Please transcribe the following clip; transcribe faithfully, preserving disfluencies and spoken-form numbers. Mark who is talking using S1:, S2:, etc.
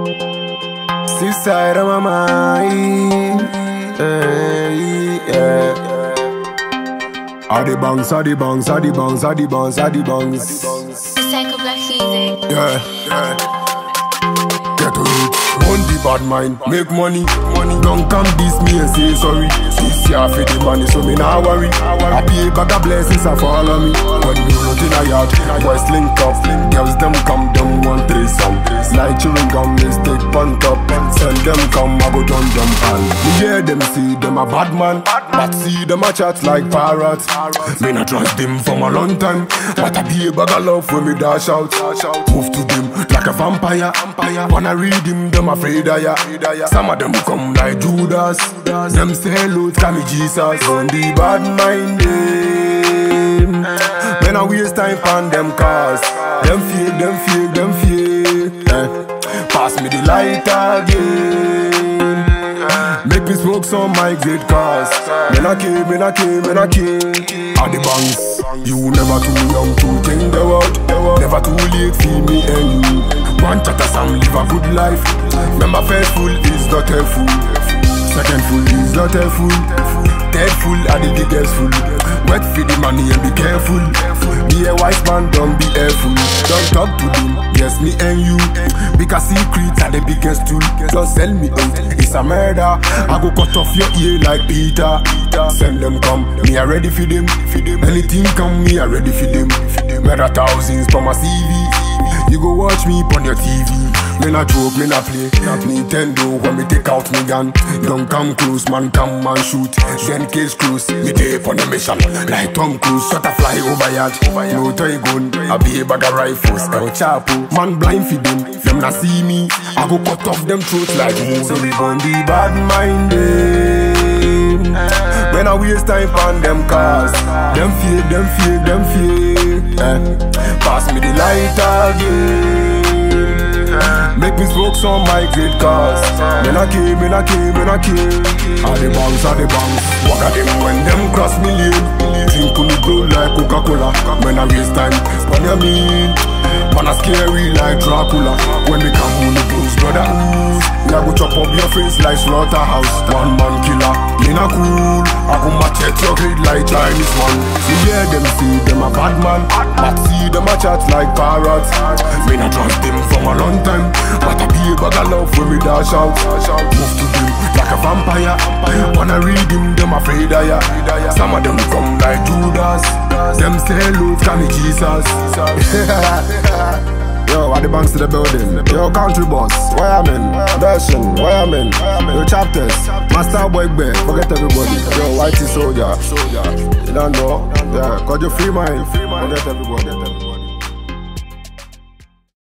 S1: Seaside of my mind. Hey, yeah. Are the Bankz, are the Bankz, are the Bankz, are the Bankz, are the Bankz.
S2: Psycho Black music.
S1: Yeah, yeah. Get to it. Own the Badmind, make money, money. Don't come diss me and say sorry. This year for the money, so me nah worry. I be a bag of blessings, I follow me. When you run in a yard, boys link up. Girls them come, them want three some. Like chewing gum, they stick on top. Send them come, I go down them and me hear them see them a bad man, but see them a chat like parrots. Me not trust them from a long time, but I be a bag of love when me dash out. Move to them like a vampire. Wanna read him, them afraid of ya. Some of them come like Judas. Them say loads call me Jesus. On the bad mind them. When I waste time on them cars. Them fake, them fake, them fake. eh. Pass me the light again. Make me smoke some my great cars. Men I came, men I came, men I came. Are the Bankz. You never too young to change the world. Never too late for me and you. One chatter some live a good life. Remember first fool is not a fool. Second fool is not a fool. Third fool are the biggest fool. Wait for the money and be careful. Be a wise man, don't be a fool. Don't talk to them, yes me and you. Because secrets are the biggest tool. Don't sell me out, it's a murder. I go cut off your ear like Peter. Send them come, me are ready for them. Anything come, me are ready for them. Murder thousands for my C V. You go watch me on your T V. Me not joke, me not play. Nintendo when me take out me gun. Don't come close, man, come and shoot. Then case close, me take on the mission. Like Tom Cruise, shot a fly over yard. No toy gun, I be a bag of rifles. Scout chapo, man blind for them. Them not see me, I go cut off them throats like moose. So we gon' be bad minded. When I waste time on them cars. Them fake, them fake, them fake. eh. Pass me the light again. Make me smoke some my great cars. Men I came, men I came, men I came. Are the Bankz, are the Bankz. Walk at them when them cross me lane. Drink on the glow like Coca-Cola. When I waste time, spend your meal. Man a scary like Dracula. When me come on the blues, brother ooh, I go chop up your face like slaughterhouse. One man killer, me not cool. I go machete your head like Chinese man. See hear them see them a bad man, but see them a chat like parrots. Me not trust them from a long time, but I be a bag of love when we dash out. Move to them like a vampire. Wanna read him, them afraid of ya. Some of them come like Judas. Them say loads call me Jesus. Yo, are the Bankz to the building? Yo, country boss, where I'm in? Version, where I'm in? Yo, chapters, master boy bear, forget everybody. Yo, whitey soldier, you don't know? Yeah, cause you free mind, forget everybody.